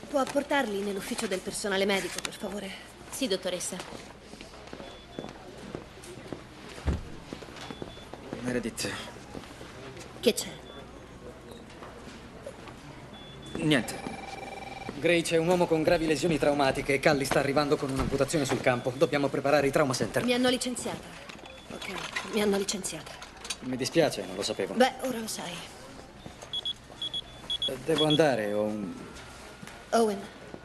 Può portarli nell'ufficio del personale medico, per favore? Sì, dottoressa. Meredith, Che c'è? niente. Gray, c'è un uomo con gravi lesioni traumatiche e Callie sta arrivando con un'amputazione sul campo. Dobbiamo preparare i trauma center. Mi hanno licenziata. Ok, mi hanno licenziata. Mi dispiace, non lo sapevo. Beh, ora lo sai. Devo andare, ho un... Owen,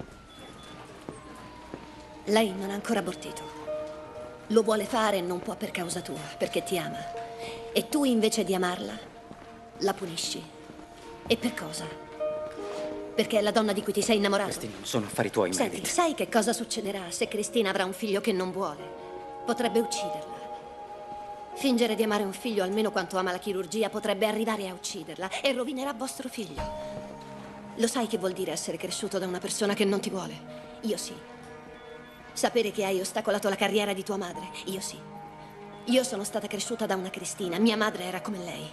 lei non ha ancora abortito. Lo vuole fare e non può per causa tua, perché ti ama. E tu, invece di amarla, la punisci. E per cosa? Perché è la donna di cui ti sei innamorato? Questi non sono affari tuoi, Senti, Meredith. sai che cosa succederà se Cristina avrà un figlio che non vuole? Potrebbe ucciderla. Fingere di amare un figlio almeno quanto ama la chirurgia potrebbe arrivare a ucciderla e rovinerà vostro figlio. Lo sai che vuol dire essere cresciuto da una persona che non ti vuole? Io sì. Sapere che hai ostacolato la carriera di tua madre? Io sì. Io sono stata cresciuta da una Cristina, mia madre era come lei.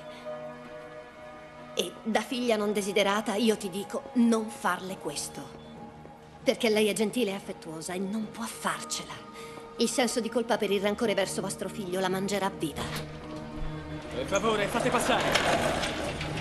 E da figlia non desiderata io ti dico non farle questo. Perché lei è gentile e affettuosa e non può farcela. Il senso di colpa per il rancore verso vostro figlio la mangerà viva. Per favore, fate passare.